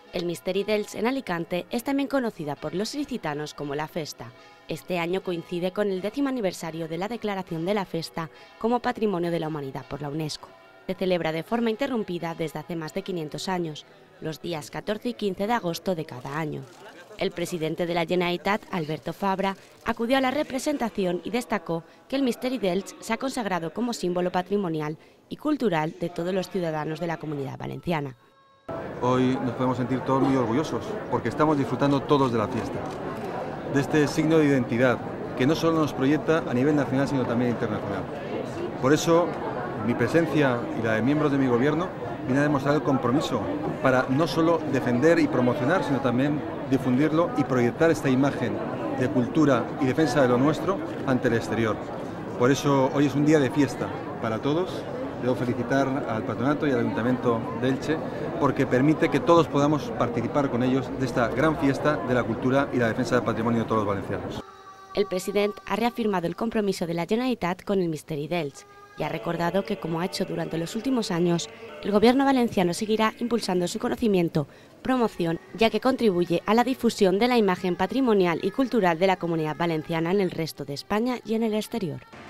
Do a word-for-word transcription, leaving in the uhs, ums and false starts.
El Misteri d'Elx en Alicante es también conocida por los ilicitanos como la Festa. Este año coincide con el décimo aniversario de la declaración de la Festa como Patrimonio de la Humanidad por la UNESCO. Se celebra de forma interrumpida desde hace más de quinientos años, los días catorce y quince de agosto de cada año. El presidente de la Generalitat, Alberto Fabra, acudió a la representación y destacó que el Misteri d'Elx se ha consagrado como símbolo patrimonial y cultural de todos los ciudadanos de la Comunidad Valenciana. Hoy nos podemos sentir todos muy orgullosos porque estamos disfrutando todos de la fiesta, de este signo de identidad que no solo nos proyecta a nivel nacional sino también internacional. Por eso mi presencia y la de miembros de mi gobierno viene a demostrar el compromiso para no solo defender y promocionar sino también difundirlo y proyectar esta imagen de cultura y defensa de lo nuestro ante el exterior. Por eso hoy es un día de fiesta para todos. Debo felicitar al Patronato y al Ayuntamiento de Elche porque permite que todos podamos participar con ellos de esta gran fiesta de la cultura y la defensa del patrimonio de todos los valencianos. El presidente ha reafirmado el compromiso de la Generalitat con el Misteri d'Elx y ha recordado que, como ha hecho durante los últimos años, el Gobierno valenciano seguirá impulsando su conocimiento, promoción, ya que contribuye a la difusión de la imagen patrimonial y cultural de la Comunidad Valenciana en el resto de España y en el exterior.